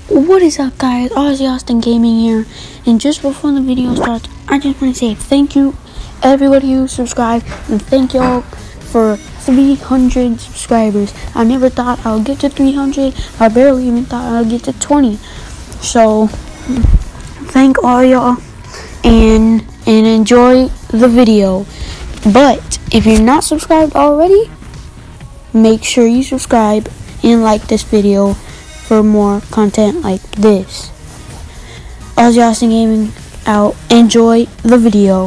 What is up, guys? Ozzy Austin Gaming here, and just before the video starts, I just want to say thank you everybody who subscribed, and thank y'all for 300 subscribers. I never thought I would get to 300. I barely even thought I would get to 20. So thank all y'all, and enjoy the video. But if you're not subscribed already, make sure you subscribe and like this video for more content like this. Ozzy Austin Gaming out. Enjoy the video.